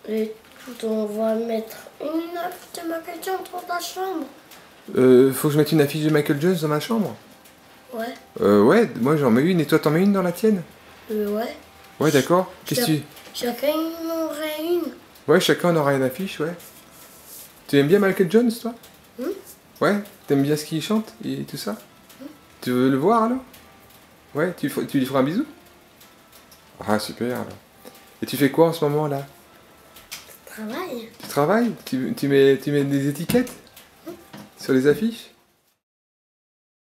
Et on va mettre une affiche de Michael Jones dans ta chambre. Faut que je mette une affiche de Michael Jones dans ma chambre? Ouais. Ouais, moi j'en mets une et toi t'en mets une dans la tienne? Ouais. Ouais, d'accord. Qu'est-ce que tu... Chacun en aurait une. Ouais, chacun aura une affiche, ouais. Tu aimes bien Michael Jones, toi? Ouais, t'aimes bien ce qu'il chante et tout ça? Tu veux le voir alors? Ouais, tu lui feras un bisou? Ah, super alors. Et tu fais quoi en ce moment là? Travail. Tu travailles? Tu mets des étiquettes sur les affiches?